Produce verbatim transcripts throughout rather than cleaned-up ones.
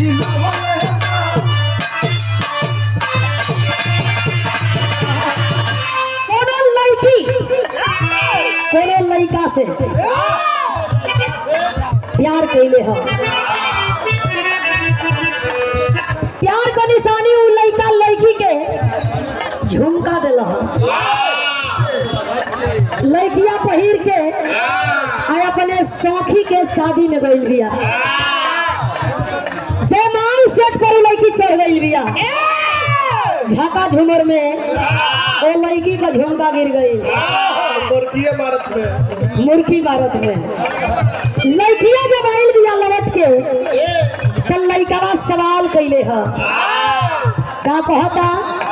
कोनो लड़का से प्यार कैले हो, प्यार का निशानी उ लड़का लड़की के झुमका दिला, लड़किया पहिर के आया अपने सौखी के शादी में गई बिया, जयमाल सेट पर लड़की चढ़ गई बिया, झाका झूमर में वो लड़की का झुमका गिर गई मुर्खी भारत में, मुर्खी भारत में लड़किया जब आयल बिया लौट के तो लड़का सवाल कैले है का कहता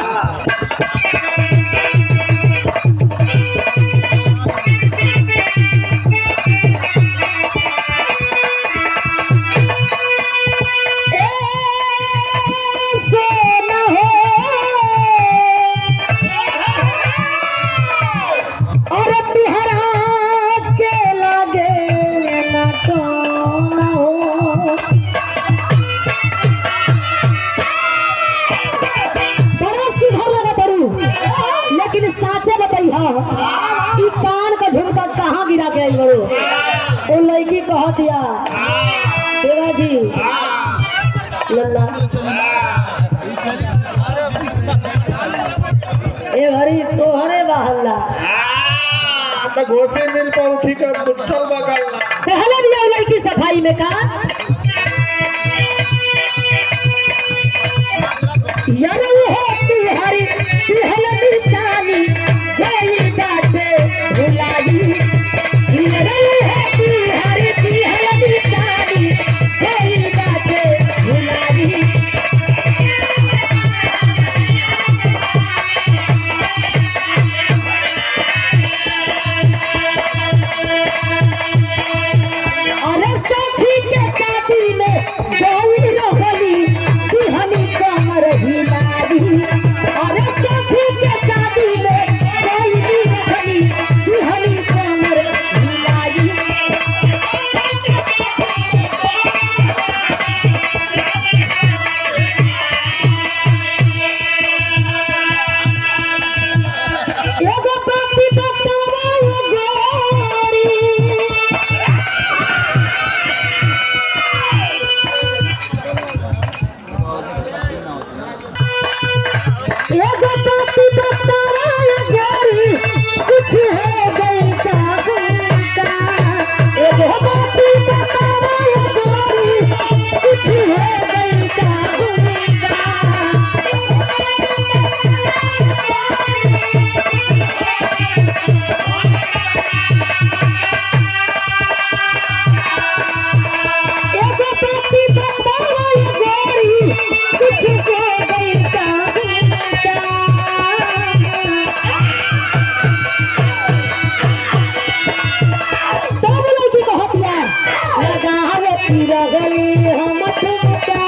कान का झुमका कहाँ गिरा के आई बड़ो वो लड़की कह दिया देवा जी लल्ला ए हरी तोहरे बहल्ला तो घोसे मिल पहुंची का मुट्ठल बगलना पहले भी वो लड़की सफाई में का यार वो है तुम्हारी पहल निशानी गई बाटे भुलाई यार वो है तुम्हारी पहल निशानी गई बाटे भुलाई अरे सखी के शादी में गौरी रोहली दुहनी कमर हिलाई अरे सखी के शादी में गौरी रोहली दुहनी कमर हिलाई एगो बाती बतावा गोरी एगो बाती बतावा गोरी कुछ है गई का गुनका एगो बाती बतावा गोरी कुछ है गई का गुनका एगो बाती बतावा गोरी कुछ हो गई का गुनका सब लड़की बहुत यार लगावे पूरा गली हम ठुमका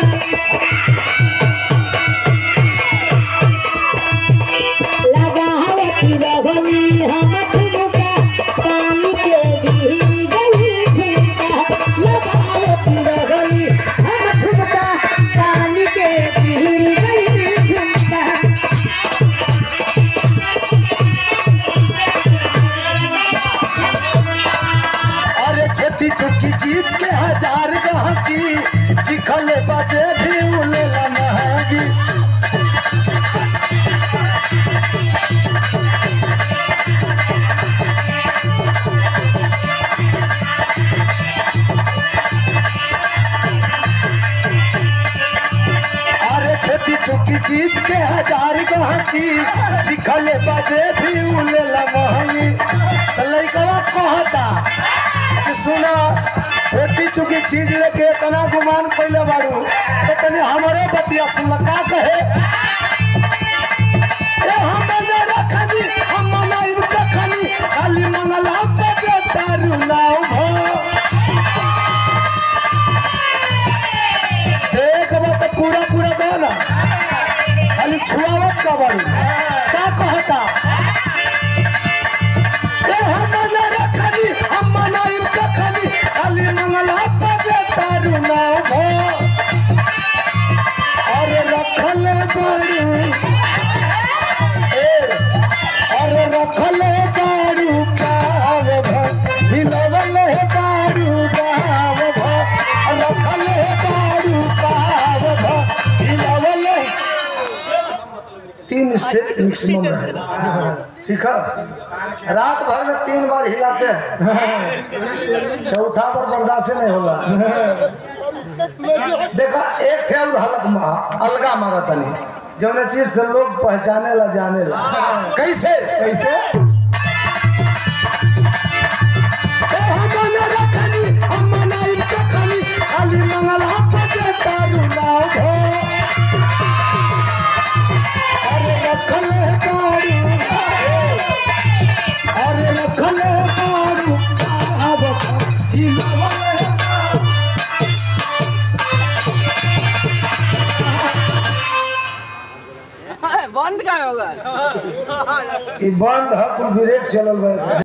लगावे पूरा गली हम ठुमका पानी के दी गई झुमका लगावे पूरा गली हम ठुमका पानी के दी गई झुमका अरे छोटी छोटी चीज के हजार गहकी चिखले बाजे भी उलेला महंगी अरे छोटी छोटी चीज के हजार गहकी चिखले बाजे भी उलेला महंगी तो लइका कहता कि सुना छोटी चुकी चीज लेके इतना गुमान पहले बाड़ू तो तनी हमारे बतिया सुन का कहे ए हम ने रखनी हम मनाई रखनी खाली मंगला पे दारू लाओ भो एक बात पूरा पूरा गाना खाली छुआवत का बाड़ू का कहता ए हम ने रखनी हम मनाई रखनी खाली मंगला पे दारू लाओ भो मैक्सिमम रहेगा। ठीक है, रात भर में तीन बार हिलाते हैं, चौथा बार बर्दाश्त नहीं होला। देखा एक थे और हलक मा, अलगा मारा तनी जो चीज से लोग पहचाने ला जाने ला। कैसे कैसे मंगल अरे रखले कारू अरे रखले कारू अब बंद का होगा बंद है कुल ब्रेक चलल बा।